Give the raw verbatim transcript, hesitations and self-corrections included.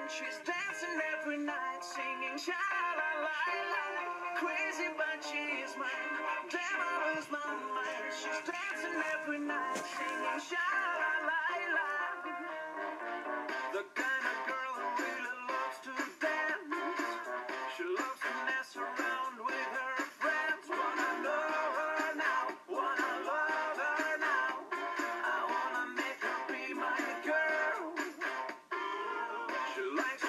She's dancing every night, singing sha la la la. Crazy, but she is mine. Damn, I lose my mind. She's dancing every night, singing sha la la la. The kind of girl who really loves to dance. She loves to mess around with her friends. Wanna know her now, wanna love her now. I wanna make her be my girl. She likes